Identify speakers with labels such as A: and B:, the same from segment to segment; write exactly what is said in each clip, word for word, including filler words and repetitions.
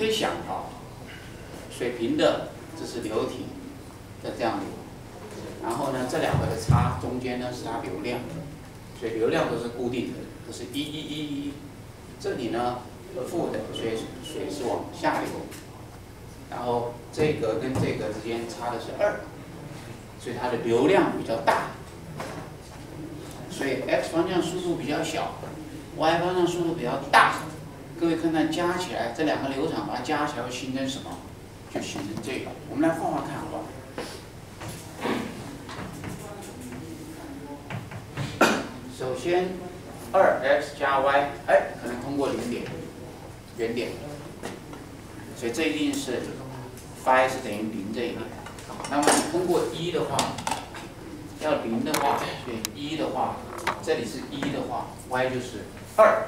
A: 可以想啊，水平的这是流体的这样流，然后呢这两个的差中间呢是它流量，所以流量都是固定的，都是一一一一。这里呢负的，所以水是往下流，然后这个跟这个之间差的是二，所以它的流量比较大。所以 x 方向速度比较小 ，y 方向速度比较大。各位看看加起来，这两个流场把它加起来会形成什么？就形成这个。我们来画画看好不好？首先，二 x 加 y， 哎，可能通过零点，原点，所以这一定是 phi 是等于零这一点。那么你通过一的话，要零的话，所以一的话，这里是一的话 ，y 就是二，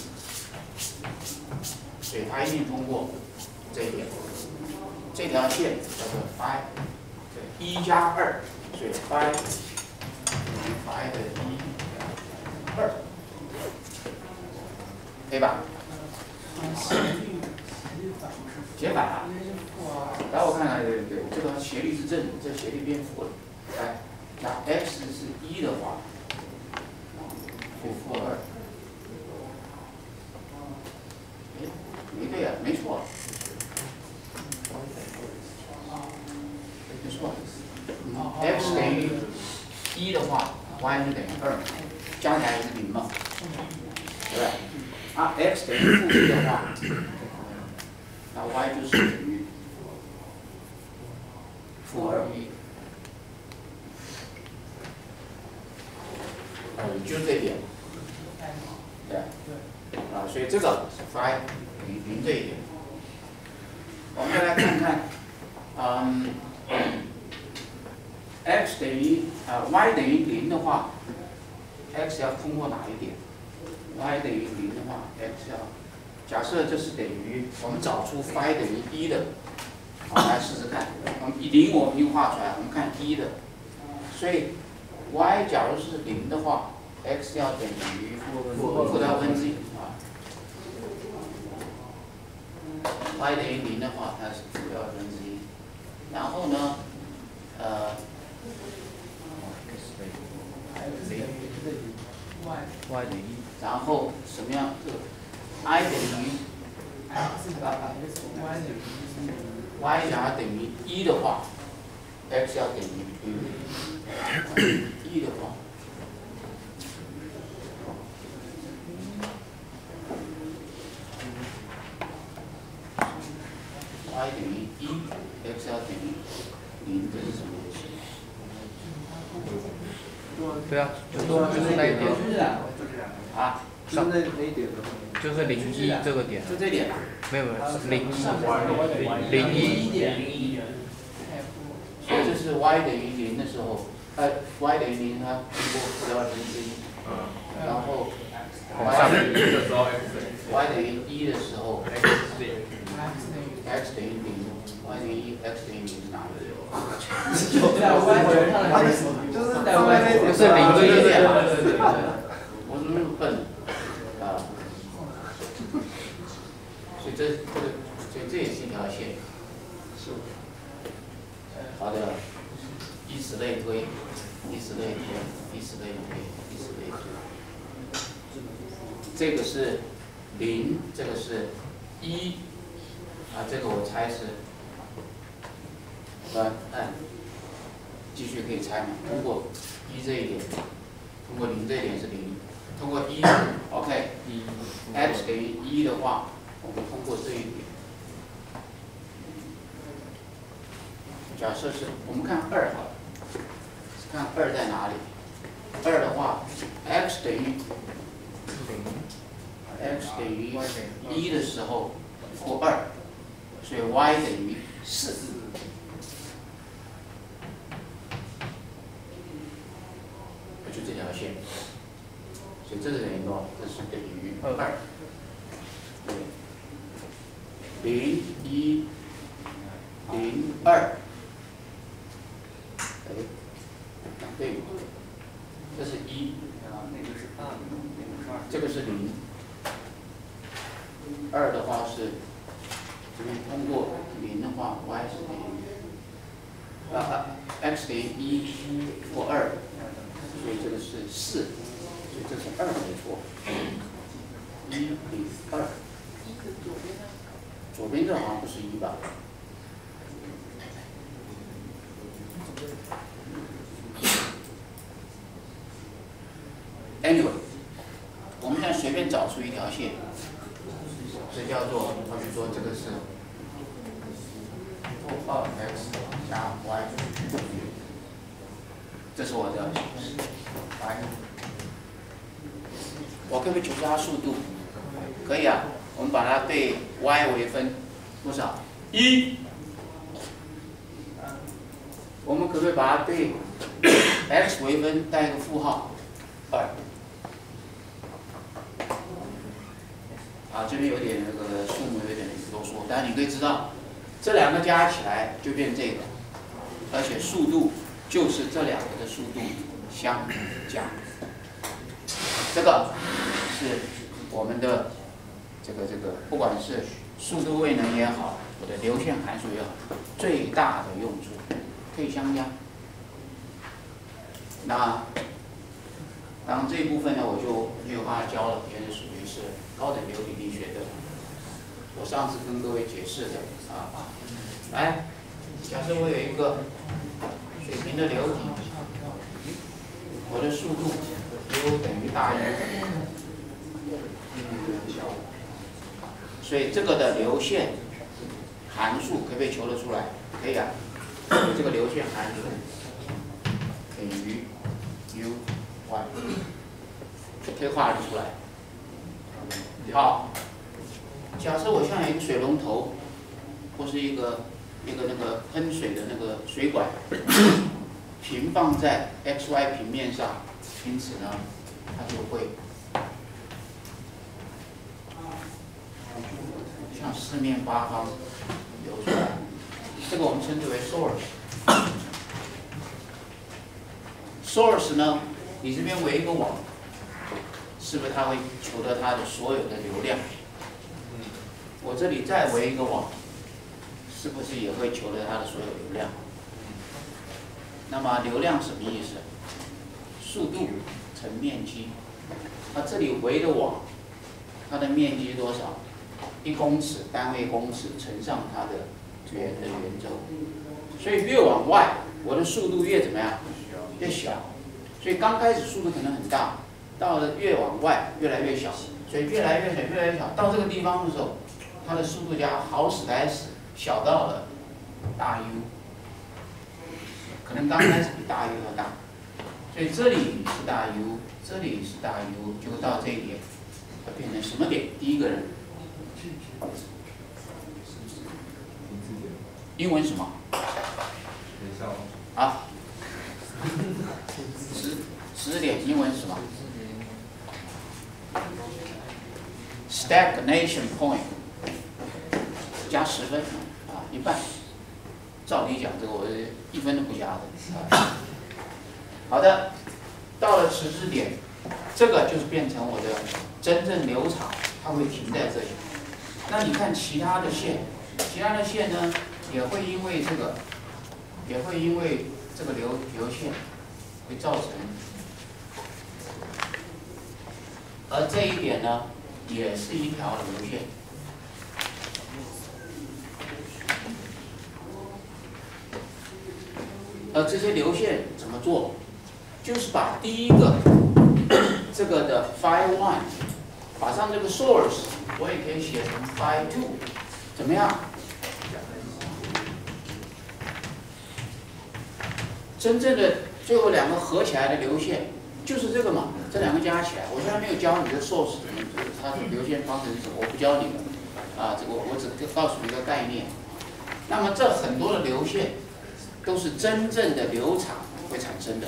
A: 所以它一定通过这一点，这条线叫做 phi， 对，一加二，所以 phi 等于 phi 的一二，可以吧？解反了。来，我看看，对对对，这个斜率是正，这斜率变负了。来，那 x 是一的话，就负二。哎，没对呀、啊，没错。没错。嗯 x 等于一的话 ，y 就等于二，加起来是零嘛，对不对？啊 ，x 等于负一的话，那 y 就是等于负二。呃，就这一点，对，啊，所以这个是 phi 等于零这一点。我们再来看看，嗯 ，x 等于啊 y 等于零的话 ，x 要通过哪一点 ？y 等于零的话 ，x 要假设这是等于我们找出 phi 等于一的，我们来试试看。我们零我们已经画出来，我们看一的，所以 y 假如是零的话 ，x 要等于负的二分之一啊。y 等于零的话，它是负的二分之一。然后呢，呃，零 y 等于，然后什么样？这个 i 等于 y 假如等于一的话 ，x 要等于零。一的话，y 等于一 ，x 要等于零，这是什么意思？
B: 对啊，就是就是那一点。
A: 啊？
C: 就是那那一点的。
B: 就是零一这个点。
A: 就这点。
B: 没有没有，零一。零一点。
A: 所以这是 y 等于零的时候，呃 y 等于零，它通过负的二分之一。然后 y 等于的时候 y 等于一的时候 x 等于零 ，y 等于一 ，x 等于零是哪里？
C: 就是在 y 点上的就是在 y 那点。
B: 是零
A: 对对对对对，我怎么那么笨啊？所以这这个，所以这也是一条线。是。好的，以此类推，以此类推，以此类推，以此类推。这个是零，这个是一，啊，这个我猜是，呃，按，继续可以猜嘛？通过一这一点，通过零这一点是零，通过一 ，OK， x 等于一的话，我们通过这一点。假设是我们看二好了，看二在哪里？二的话 ，x 等于 x 等于一的时候负二，所以 y 等于四。就这条线，所以这是等于多少？这是等于二。对，零一零二。哎，对，这是一，
C: 那个是二，那个是二，
A: 这个是零，二的话是这边通过零的话 ，y 是等于呃 x 等于一负二，所以这个是四，所以这是二没错，一比二。左边这好像不是一吧？ Anyway， 我们现在随便找出一条线，这叫做，好比说这个是负二 x 加 y， 这是我的 y。我可不可以求它速度？可以啊，我们把它对 y 为分多少？一。我们可不可以把它对 x 为分带一个负号？二。 啊，这边有点那个数目有点啰嗦，但是你可以知道，这两个加起来就变这个，而且速度就是这两个的速度相加。这个是我们的这个这个，不管是速度位能也好，或者流线函数也好，最大的用处可以相加。那当然这一部分呢，我就没有办法教了，因为属于是高等流体力学的。我上次跟各位解释的啊，来，假设我有一个水平的流体，我的速度 u 等于大于，所以这个的流线函数可不可以求得出来？可以啊，这个流线函数等于 u。 y 可以画得出来。好，假设我现在有一个水龙头，或是一个一个那个喷水的那个水管，平放在 x y 平面上，因此呢，它就会向四面八方流出来。这个我们称之为 source。source 呢？ 你这边围一个网，是不是它会求得它的所有的流量？我这里再围一个网，是不是也会求得它的所有流量？那么流量什么意思？速度乘面积。那这里围的网，它的面积多少？一公尺单位公尺乘上它的圆的圆周。所以越往外，我的速度越怎么样？越小。 所以刚开始速度可能很大，到了越往外越来越小，所以越来越小，越来越小。到这个地方的时候，它的速度加好使来使，小到了大 U， 可能刚开始比大 U 要大。所以这里是大 U， 这里是大 U， 就到这一点，它变成什么点？第一个人，英文什么？啊？ 十十点英文是什么 ？Stagnation point 加十分啊，一半。照理讲，这个我一分都不加的。啊、好的，到了迟滞点，这个就是变成我的真正流场，它会停在这里。那你看其他的线，其他的线呢，也会因为这个，也会因为这个流流线。 会造成，而这一点呢，也是一条流线。而这些流线怎么做？就是把第一个这个的 phi one， 把上这个 source， 我也可以写成 phi two， 怎么样？真正的。 最后两个合起来的流线就是这个嘛，这两个加起来，我现在没有教你的 source 怎么，它的流线方程是什么，我不教你了，啊，这我我只告诉你一个概念。那么这很多的流线都是真正的流场会产生的。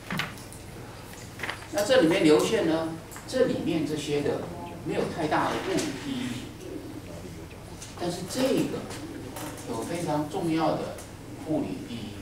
A: 那这里面流线呢，这里面这些的没有太大的物理意义，但是这个有非常重要的物理意义。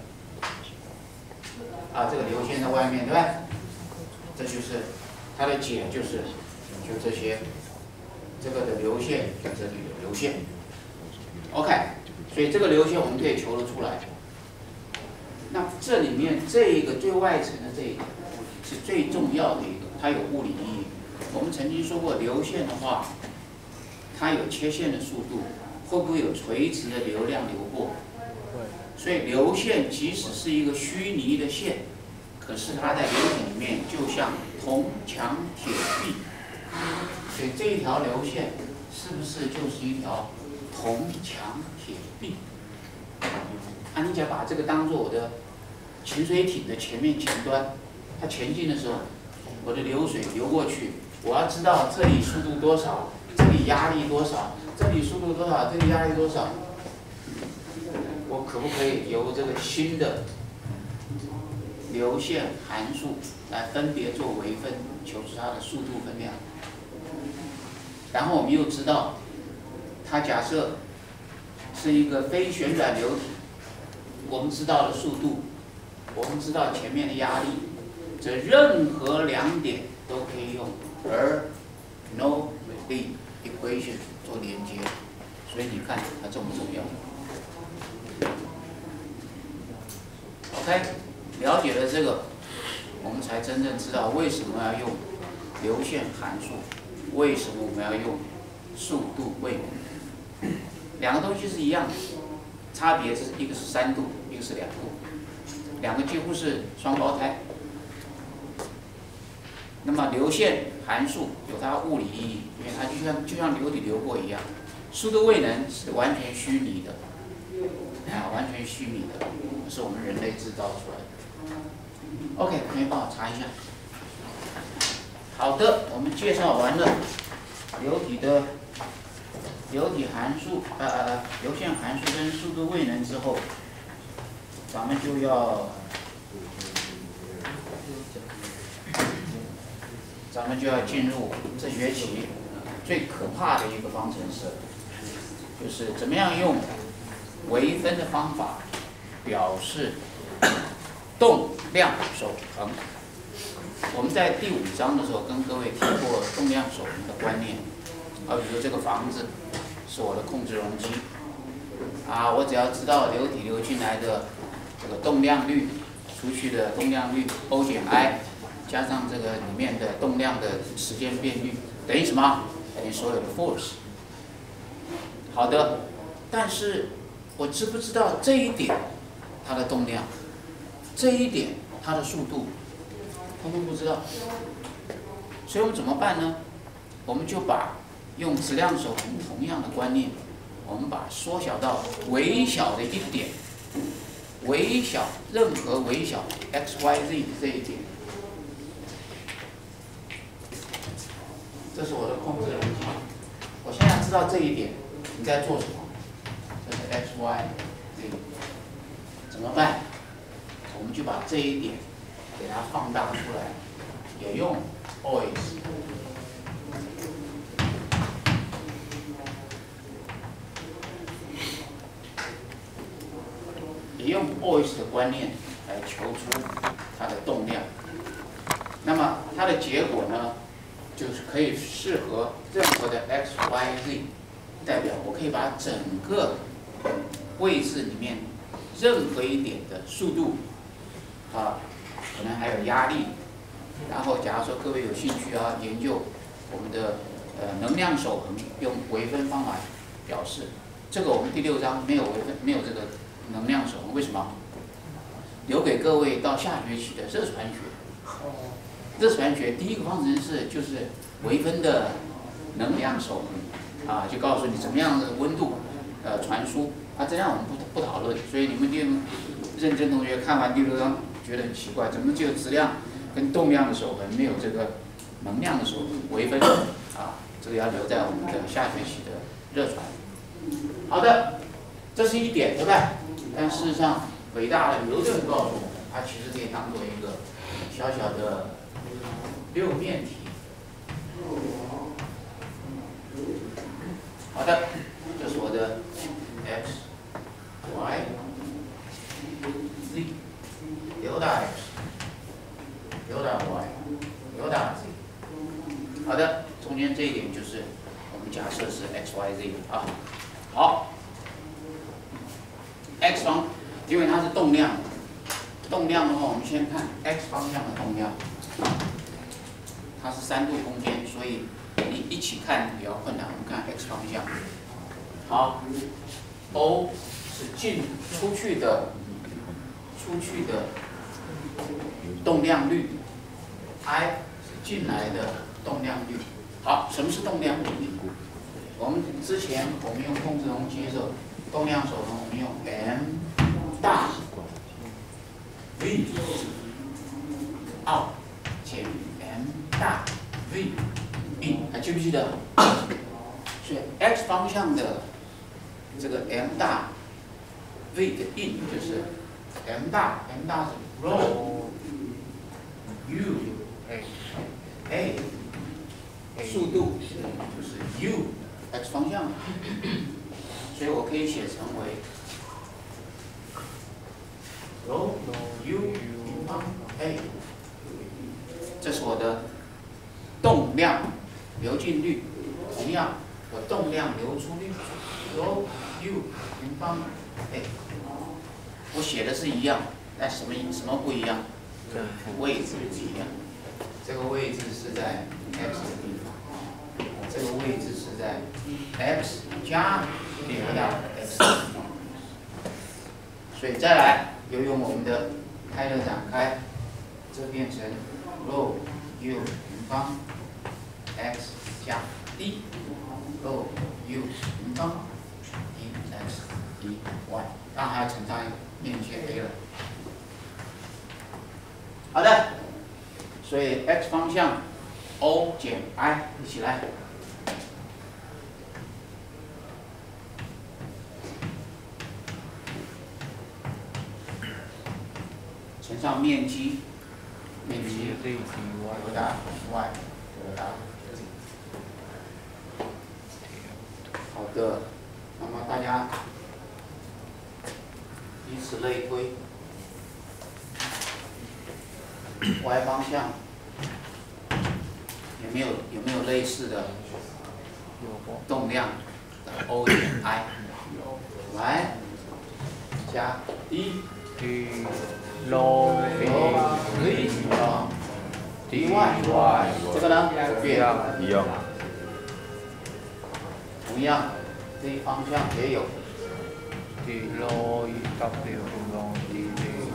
A: 啊，这个流线在外面，对不对？这就是它的解，就是就这些，这个的流线，就这里的流线。 OK， 所以这个流线我们可以求得出来。那这里面这一个最外层的这一个是最重要的一个，它有物理意义。我们曾经说过，流线的话，它有切线的速度，会不会有垂直的流量流过？所以流线即使是一个虚拟的线，可是它在流体里面就像铜墙铁壁。所以这一条流线是不是就是一条铜墙铁壁？啊，你只要把这个当做我的潜水艇的前面前端，它前进的时候，我的流水流过去，我要知道这里速度多少，这里压力多少，这里速度多少，这里压力多少，我可不可以由这个新的流线函数来分别做微分，求出它的速度分量？然后我们又知道，它假设是一个非旋转流体，我们知道的速度，我们知道前面的压力，这任何两点都可以用 Bernoulli equation 做连接，所以你看它重不重要 ？OK， 了解了这个，我们才真正知道为什么要用流线函数，为什么我们要用速度位能。两个东西是一样的，差别是一个是三度，一个是两度，两个几乎是双胞胎。那么流线函数有它物理意义，因为它就像就像流体流过一样。速度位能是完全虚拟的，啊，完全虚拟的，是我们人类制造出来的。OK， 可以帮我查一下。好的，我们介绍完了流体的流体函数，呃呃，流线函数跟速度位能之后，咱们就要，咱们就要进入这学期最可怕的一个方程式，就是怎么样用微分的方法表示动量守恒。我们在第五章的时候跟各位提过动量守恒的观念，啊，比如这个房子是我的控制容积，啊，我只要知道流体流进来的这个动量率，出去的动量率 O 减 I， 加上这个里面的动量的时间变率等于什么？等于所有的 force。好的，但是我知不知道这一点它的动量，这一点它的速度？通通不知道，所以我们怎么办呢？我们就把用质量守恒同样的观念，我们把缩小到微小的一点，微小任何微小 x y z 这一点，这是我的控制容积。我现在知道这一点，你在做什么？这是 x y z， 怎么办？我们就把这一点给它放大出来，也用 always， 也用 always 的观念来求出它的动量。那么它的结果呢，就是可以适合任何的 x y z， 代表我可以把整个位置里面任何一点的速度啊。可能还有压力，然后假如说各位有兴趣啊，研究我们的呃能量守恒，用微分方法表示，这个我们第六章没有微分，没有这个能量守恒，为什么？留给各位到下学期的热传学。热传学第一个方程式就是微分的能量守恒，啊，就告诉你怎么样的温度呃传输，啊，这样我们不不讨论，所以你们认认真同学看完第六章。觉得很奇怪，怎么只有质量跟动量的守恒，没有这个能量的守恒微分啊？这个要留在我们的下学期的热传。好的，这是一点，对不对？但事实上，伟大的牛顿告诉我们，它其实可以当做一个小小的六面体。好的，这是我的 x y。z 流大 x， 流大 y， 流大 z。好的，中间这一点就是我们假设是 x y z 啊。好， x 方，因为它是动量，动量的话，我们先看 x 方向的动量，它是三度空间，所以你一起看比较困难。我们看 x 方向，好 ，O 是进出去的，出去的动量率 ，I 是进来的动量率。好，什么是动量率？我们之前我们用控制容器的时候，动量守恒我们用 m 大 V out 减 m 大 V in， 还记不记得？所以 x 方向的这个 m 大 V 的 in 就是 m 大 m 大是 rho u a 速度就是 u x 方向，所以我可以写成为 rho u 平方 a， 这是我的动量流进率。同样，我动量流出率 rho u 平方 a， 我写的是一样，但什么什么不一样？位置不一样。这个位置是在 x 的地方。这个位置是在 x 加得到 x， 所以再来又用我们的开勒展开，这变成 rho u 平方 x 加 d rho u 平方 dx dy， 当然还要乘上一个面切 a 了。好的，所以 x 方向 O 减 I 一起来。乘上面积，面积得到 y 得到 z。好的，那么大家以此类推 ，y 方向有没有有没有类似的动量的 O 减 I？y 加 d。
B: log
A: v 啊 dy， 这个呢变
B: 一样，
A: 同样这一方向也有
B: d log w log d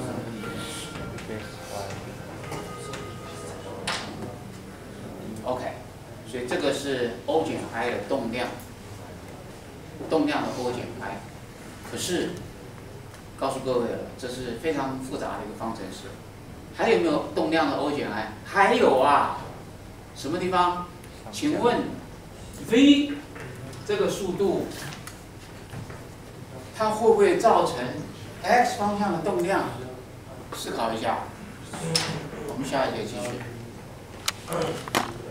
A: OK， 所以这个是 O 减 I 的动量，动量的 O 减 I， 可是告诉各位了，这是非常复杂的一个方程式。还有没有动量的 O 减 I？ 还有啊，什么地方？请问 v 这个速度，它会不会造成 x 方向的动量？思考一下。我们下一节继续。